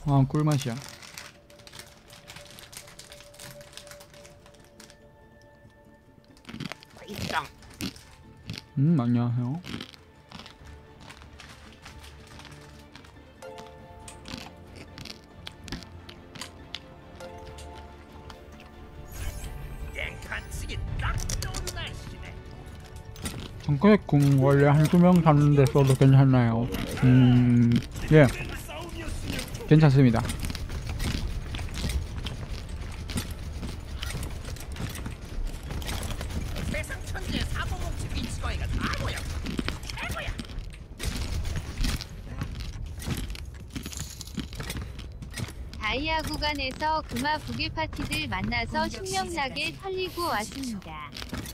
아 꿀맛이야. 안녕하세요. 정크의 궁 원래 한두 명 잡는데 써도 괜찮나요? 예, 괜찮습니다. 다이아 구간에서 금화 북일 파티들 만나서 신명나게 털리고 왔습니다.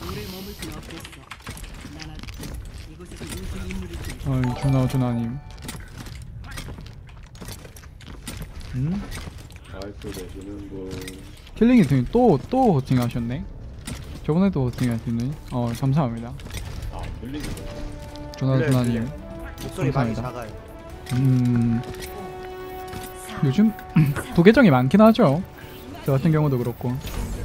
준하님. 킬링이 또 호칭 하셨네. 저번에도 호칭 하시네. 감사합니다. 준하님. 목소리 많이 작아요. 요즘 부계정이 많긴 하죠. 저 같은 경우도 그렇고.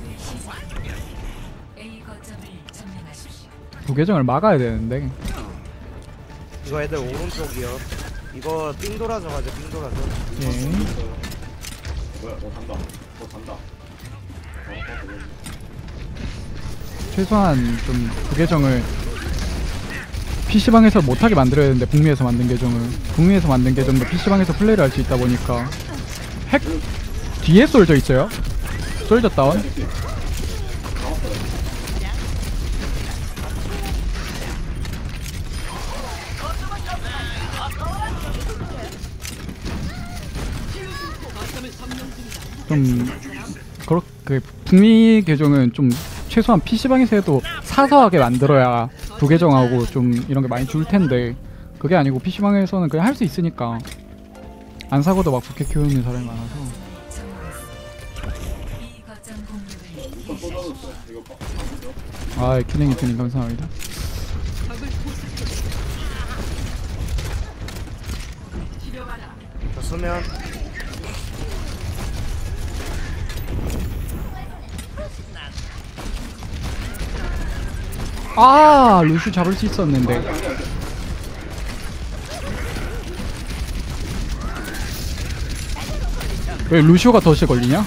부계정을 막아야 되는데. 이거 애들 오른쪽이요. 이거 삥 돌아서 가자. 삥 돌아서. 예. 뭐야? 간다. 최소한 좀 부계정을 PC방에서 못하게 만들어야 되는데, 북미에서 만든 계정도 PC방에서 플레이를 할 수 있다 보니까. 핵 뒤에 쏠져 있어요. 쏠져 다운. 좀 그렇게 북미 계정은 좀 최소한 PC방에서 해도 사서하게 만들어야 부계정하고 좀 이런 게 많이 줄 텐데, 그게 아니고 PC방에서는 그냥 할 수 있으니까 안 사고도 막 부캐 키우는 사람이 많아서. 아, 킬링이트님 감사합니다. 저 수면. 아, 루슈 잡을 수 있었는데. 왜 루시오가 덫이 걸리냐?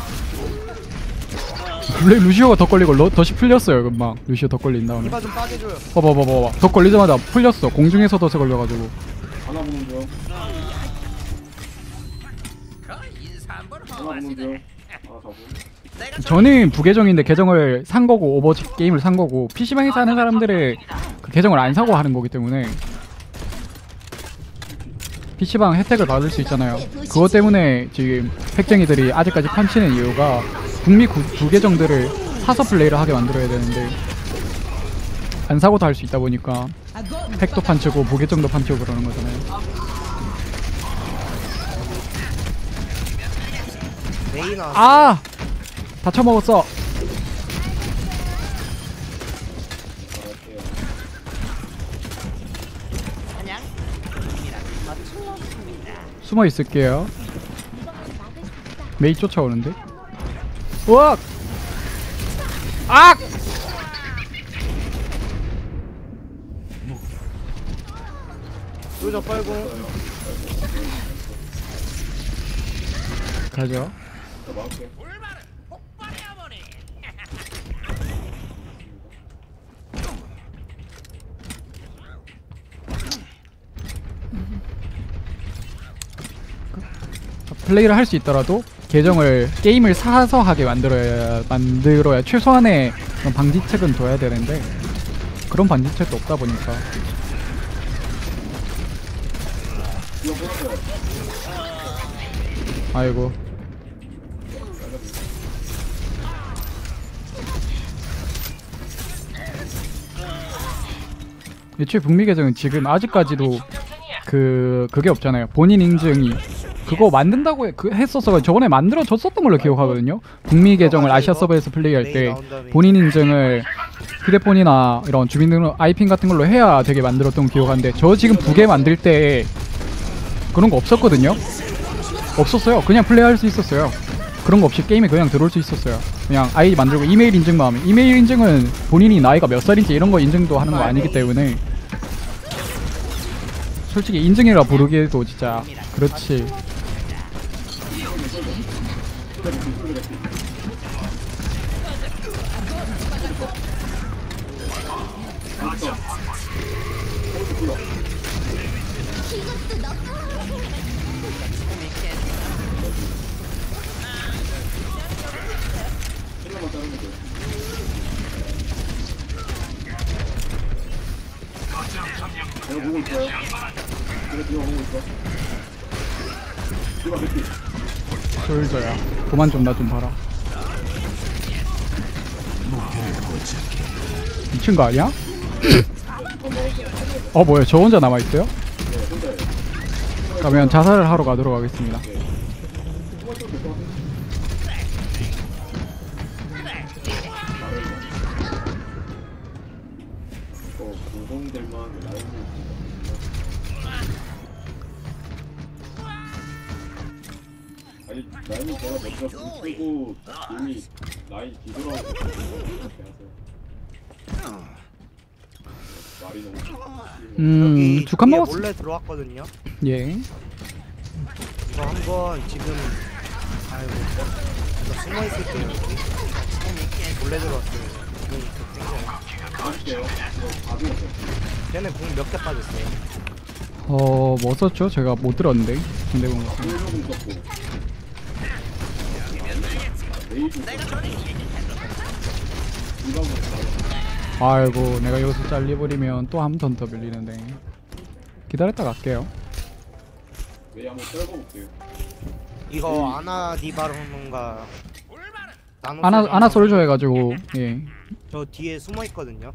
원래 루시오가 덫 걸리고 덫이 풀렸어요. 금방 루시오 덫 걸린 다음에. 이봐 좀 빠져줘요. 봐봐. 덫 걸리자마자 풀렸어. 공중에서 덫에 걸려가지고. 하나 보는 중. 저는 부계정인데 계정을 산 거고, 오버워치 게임을 산 거고, PC방에서 하는 사람들의 그 계정을 안 사고 하는 거기 때문에 PC방 혜택을 받을 수 있잖아요. 그것 때문에 지금 핵쟁이들이 아직까지 판치는 이유가, 북미 부계정들을 사서 플레이를 하게 만들어야 되는데 안 사고도 할 수 있다 보니까 핵도 판치고 부계정도 판치고 그러는 거잖아요. 메이 나왔어. 아! 다 처먹었어. 숨어 있을게요. 메이 쫓아오는데. 우와! 악! 쫄져 빨고. 가죠. 플레이를 할 수 있더라도 게임을 사서 하게 만들어야 최소한의 그런 방지책은 둬야 되는데, 그런 방지책도 없다 보니까. 아이고. 애초에 북미 계정은 지금 아직까지도 그게 없잖아요. 본인 인증이 그거 만든다고 했었어. 저번에 만들어줬었던 걸로 기억하거든요. 북미 계정을 아시아 서버에서 플레이할 때 본인 인증을 휴대폰이나 이런 주민등록 아이핀 같은 걸로 해야 되게 만들었던 기억하는데, 저 지금 북에 만들 때 그런 거 없었거든요. 없었어요. 그냥 플레이할 수 있었어요. 그런 거 없이 게임에 그냥 들어올 수 있었어요. 그냥 아이디 만들고 이메일 인증만 하면, 이메일 인증은 본인이 나이가 몇 살인지 이런 거 인증도 하는 거 아니기 때문에 솔직히 인증이라 부르기에도 진짜 그렇지. 내가 보고 있어요. 내가 뒤에 보고 있어. 뒤가 몇개 솔저야, 그만 좀 나 좀 봐라. 미친 거 아니야? 뭐야, 저 혼자 남아있어요? 그러면 자살을 하러 가도록 하겠습니다. 공공들만 라인을 아니 라인이 제가 먼저 쓰고 이미 라인 뒤돌아오고 이렇게 하세요. 말이 너무 여기 죽한 뒤에 먹었어. 몰래 들어왔거든요. 예. 이거 한번 지금 아이고 저 숨어 있을게요. 여기. 몰래 들어왔어요. 할게요. 다 죽었어요. 걔네 공 몇 개 빠졌어요. 뭐 썼죠? 제가 못 들었는데. 근데 뭐 조금 썼고 레이즈 아이고, 내가 여기서 잘려버리면 또 한 턴 더 밀리는데. 기다렸다 갈게요. 메이 한번 떨궈볼게요. 이거 아나 디바론가 아나 솔저 해가지고, 예. 저 뒤에 숨어 있거든요.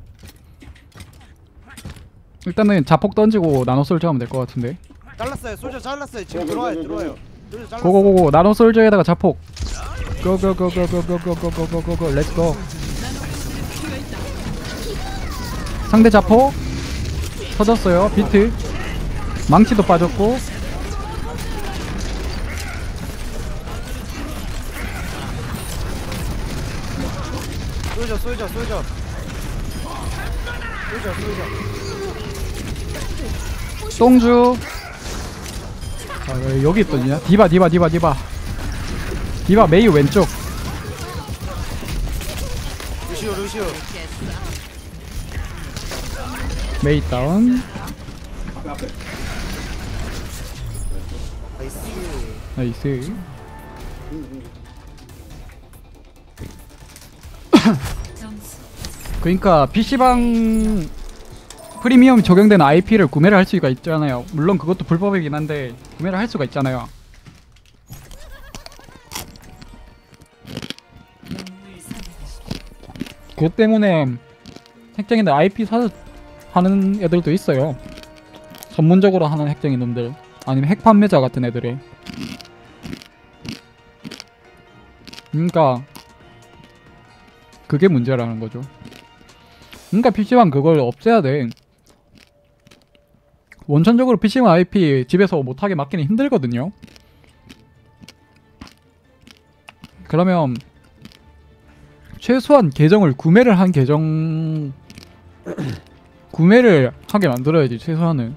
일단은 자폭 던지고 나노 솔저 하면 될 것 같은데. 잘랐어요. 솔저 잘랐어요. 지금 들어와요. 들어와요. 솔저 잘랐어요. 고고고고, 나노 솔저에다가 자폭. 고고고고고고고고고고고, 렛츠고. 상대 자폭 터졌어요. 비트 망치도 빠졌고. 솔저 솔저 솔저 솔저 솔저 똥주. 왜 여기 있더냐? 디바 메이 왼쪽. 루시오 메이 다운. 앞에 나이스. 나이스. 그러니까 PC방 프리미엄 적용된 IP를 구매를 할 수가 있잖아요. 물론 그것도 불법이긴 한데 구매를 할 수가 있잖아요. 그것 때문에 핵쟁이들 IP 사 하는 애들도 있어요. 전문적으로 하는 핵쟁이 놈들, 아니면 핵 판매자 같은 애들이. 그러니까 그게 문제라는 거죠. 그러니까 PC방 그걸 없애야 돼. 원천적으로 PC방 IP 집에서 못하게 막기는 힘들거든요. 그러면 최소한 계정을 구매를 한 계정 구매를 하게 만들어야지, 최소한은.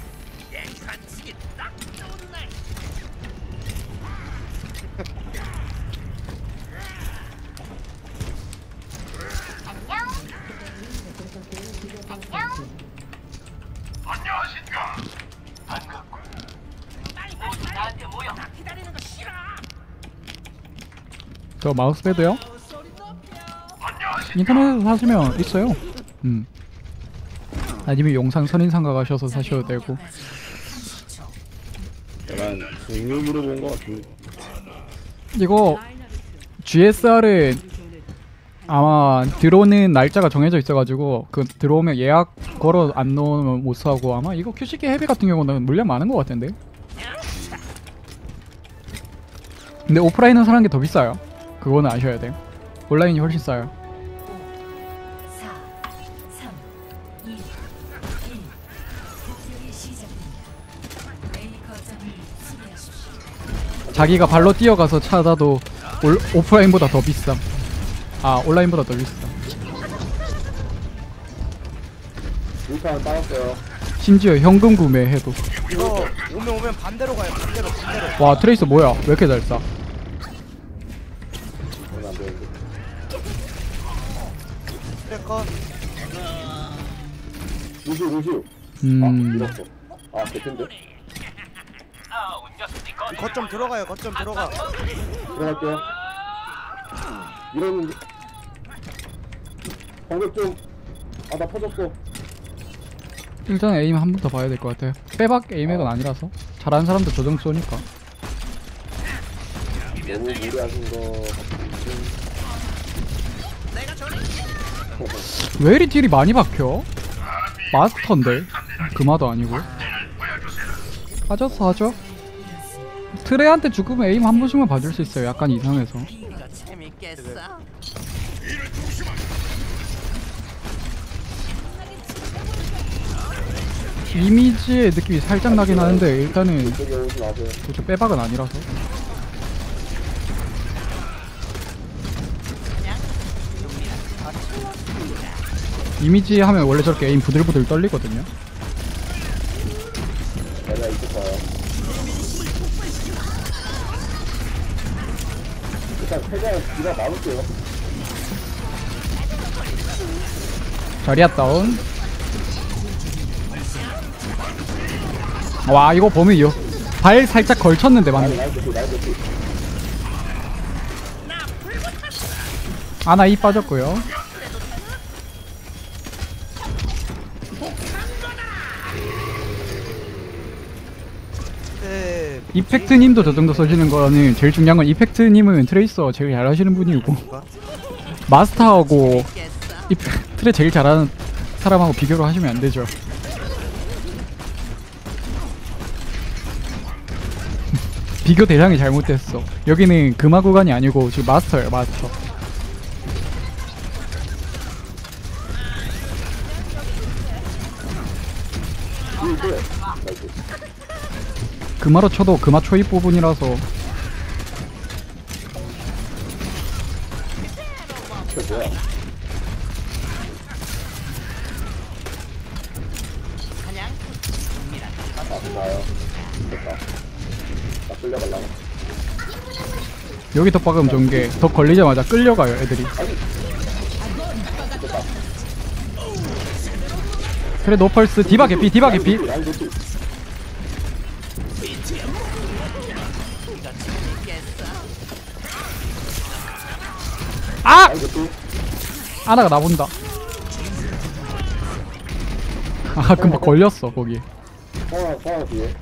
저 마우스패드요? 인터넷에서 사시면 있어요. 아니면 용산 선인상가 가셔서 사셔도 되고. 약간 공유 물어본 거 같은데. 이거 GSR은 아마 들어오는 날짜가 정해져 있어가지고 그 들어오면 예약 걸어 안 넣으면 못 사고, 아마 이거 QCK 헤비 같은 경우는 물량 많은 것 같은데. 근데 오프라인은 사는 게 더 비싸요. 그거는 아셔야 돼요. 온라인이 훨씬 싸요. 자기가 발로 뛰어가서 찾아도 오프라인보다 더 비쌈. 아 온라인보다 더 비쌈. 일단 따랐어요. 심지어 현금 구매해도. 이거 오면 반대로 가요. 반대로. 와 트레이서 뭐야 왜 이렇게 잘 쏴. 이건 안 되는데. 트래커. 루시우. 잃었어. 아, 개텐데? 거점 들어가요. 거점 들어가. 들어갈게요. 잃었는데. 방금 좀. 아, 나 터졌어. 일단 에임 한 번 더 봐야 될 것 같아요. 빼박 에임액은 아니라서 잘하는 사람도 저 정도 쏘니까. 너무 무리하신 거 왜 이리 딜이 많이 박혀? 마스터인데 금화도 아니고. 하죠. 트레한테 죽으면 에임 한 번씩만 봐줄 수 있어요. 약간 이상해서. 이미지의 느낌이 살짝 나긴 하는데 일단은 이쪽에 오지 마세요. 그쪽 빼박은 아니라서. 이미지 하면 원래 저렇게 에임 부들부들 떨리거든요. 내가 이쪽 봐요. 일단 최대한 기가 막을게요. 자리야 다운. 와 이거 범위요. 발 살짝 걸쳤는데 맞네. 라인 대피. 아나 이 빠졌고요. 네. 이펙트님도 저 정도 써주는 거는 제일 중요한 건 이펙트님은 트레이서 제일 잘하시는 분이고 마스터하고 트레 제일 잘하는 사람하고 비교를 하시면 안 되죠. 비교 대상이 잘못됐어. 여기는 금화 구간이 아니고 지금 마스터예요, 마스터. 금화로 쳐도 금화 초입 부분이라서. 저 뭐야? 나요. 됐다. 나 끌려갈라나? 여기 더 박으면 좋은 게 더 걸리자마자 끌려가요, 애들이. 그래 노펄스 디바 개피. 라인 대피. 아! 라인 대피. 아나가 나본다. 아 금방 걸렸어 거기. 성아 뒤에.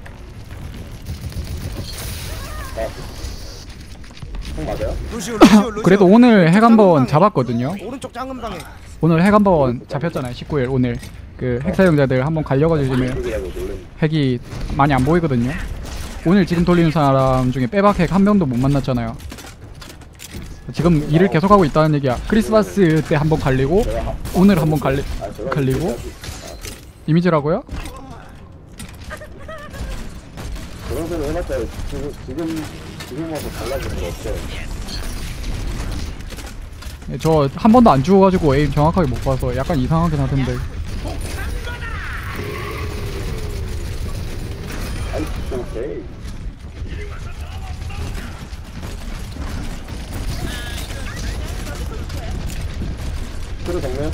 형 맞아요? 루시오. 그래도 오늘 핵 한번 잡았거든요. 오른쪽 작은 방에. 오늘 핵 한번 잡혔잖아요. 19일 오늘 그 핵 사용자들 한번 갈려가지고 지금 이쪽이라고 놀랬네. 핵이 많이 안 보이거든요. 오늘 지금 돌리는 사람 중에 빼박 핵 한 명도 못 만났잖아요. 지금 일을 계속하고 있다는 얘기야. 크리스마스 때 한번 갈리고 오늘 한번 갈리고 이미지라고요? 그런 소리 해봤자 지금 와서 달라지는 거 없어요. 네, 저 한 번도 안 죽어가지고 에임 정확하게 못 봐서 약간 이상하긴 하던데. 아이 오케이. 그래 정면.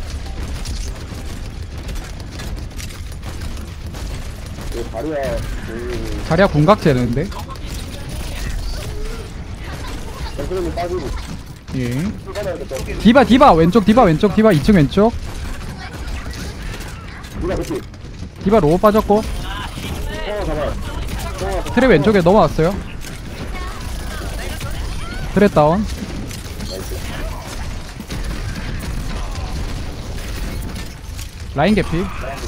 이거 다리야 자리야 궁각제 되는데? 덩크림이 빠지고 예. 출발해야겠다. 디바 왼쪽 디바 2층 왼쪽. 누가 그치? 디바 로우 빠졌고 성아 잡아요. 성아 트랩 왼쪽에 넘어왔어요. 트랩 다운. 라인 개피.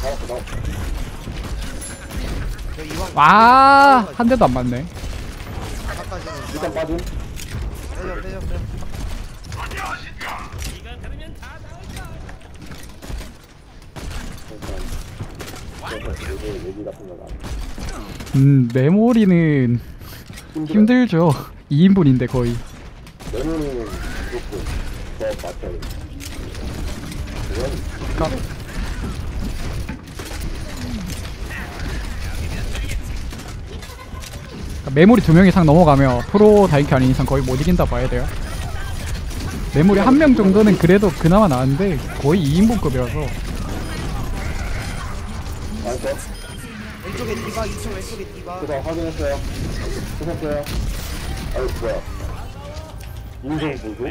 저 이왕 와, 한 대도 안 맞네. 바깥까지는 일단 빠짐. 빼줘. 얘기 같은 거 나. 메모리는 힘들죠. 2인분인데 거의. 메모리는 무조건 더 맞춰야 돼. 그건 그러니까 메모리 2명 이상 넘어가면 프로 다이캐 아닌 이상 거의 못 이긴다 봐야 돼요. 메모리 1명 정도는 그래도 그나마 나은데 거의 2인분급이라서. 알았어. 왼쪽에 디바 2층 왼쪽에 디바. 그거 확인했어요. 보셨어요? 아유 뭐야. 인생 보고.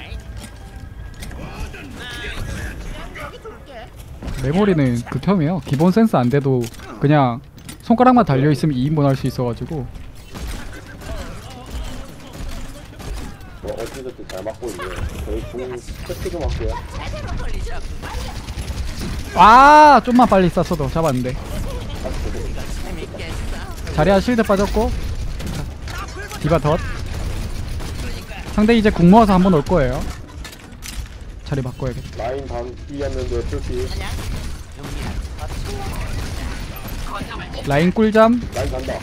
메모리는 극혐이에요. 기본 센스 안 돼도 그냥 손가락만 달려있으면 2인분 할 수 있어가지고. 어찌됐든 잘 맞고 있네. 저희 공 체크 좀 할게요. 아 좀만 빨리 쐈어도 잡았는데. 자리야 실드 빠졌고. 디바 덧. 상대 이제 궁 모아서 한번 올 거예요. 자리 바꿔야겠다. 라인 반 뛰었는데 풀피. 라인 꿀잠. 라인 간다.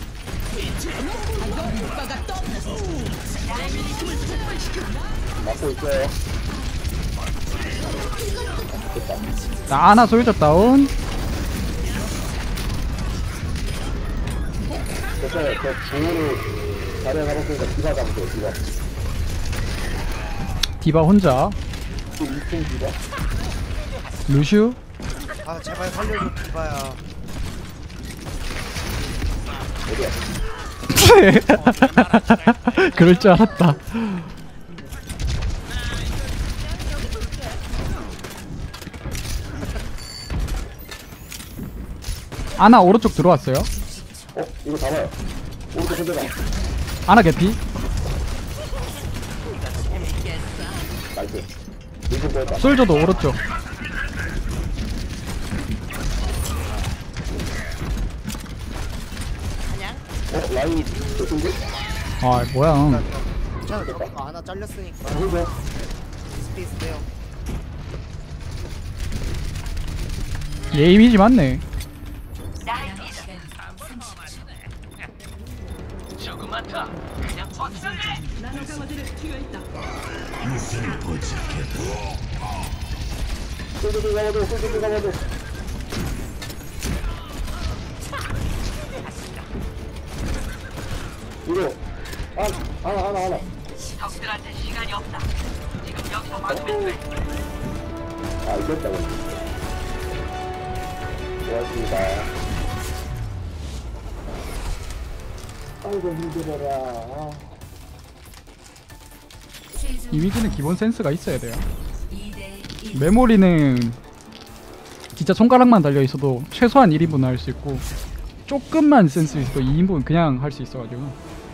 맞고 있어요. 됐다. 자, 아나 솔저 다운. 됐어요. 저 중으로 자리에 잡았으니까 디바 잡으세요. 디바. 디바 혼자. 또 2층 디바. 루슈. 아 제발 살려줘 디바야. 어디야? 그럴 줄 알았다. 아나 오른쪽 들어왔어요. 이거 잡아요. 오른쪽 손대가. 아나 개피. 나이스. 밀좀 보였다. 솔저도 오른쪽. 라인 좋은데? 아 뭐야. 괜찮아 저거 하나 잘렸으니까 보이죠? 스페이스 돼요. 얘 이미지 맞네. 쏠쏠 잡아줘. 쏠쏠 잡아줘. 이거 하나. 적들한테 시간이 없다. 지금 여기서 막으면 돼. 아 이겼다. 고맙습니다. 아이고 힘들어라. 아. 이미지는 기본 센스가 있어야 돼요. 메모리는 진짜 손가락만 달려 있어도 최소한 1인분 할 수 있고 조금만 센스 있어도 2인분 그냥 할 수 있어가지고.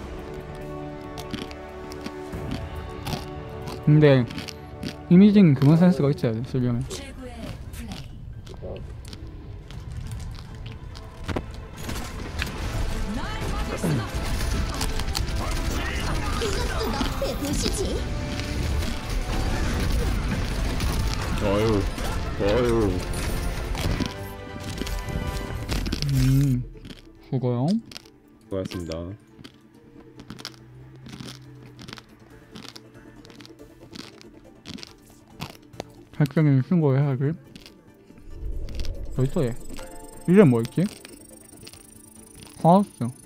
근데 이미지는 기본 센스가 있어야 돼 쓰려면. 어휴. 그거요. 고맙습니다. 발전기 쓴 거에 해야지. 어딨어 얘? 이름 뭐였지? 하우스.